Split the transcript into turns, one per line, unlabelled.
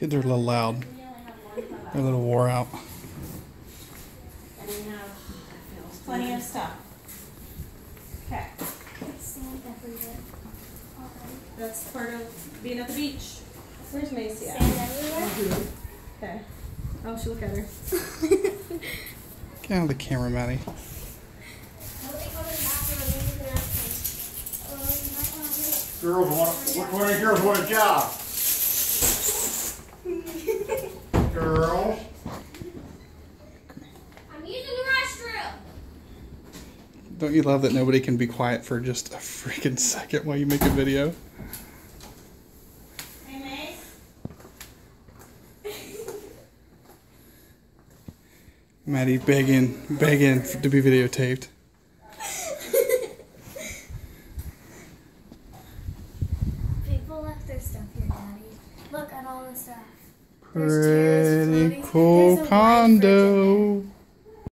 Kids are a little loud. They're a little wore out.
And we have plenty of stuff. Okay.
Sand everywhere.
That's part of being at the beach. Where's Macy at?
Sand everywhere?
Okay. Oh, she look at her.
Get out of the camera, Maddie.
Girls want, which one of you girls want a job? Girls?
I'm using the restroom.
Don't you love that nobody can be quiet for just a freaking second while you make a video?
Hey, Mace.
Maddie begging to be videotaped.
People left their stuff here, Daddy. Look at all the stuff.
Pretty cool condo.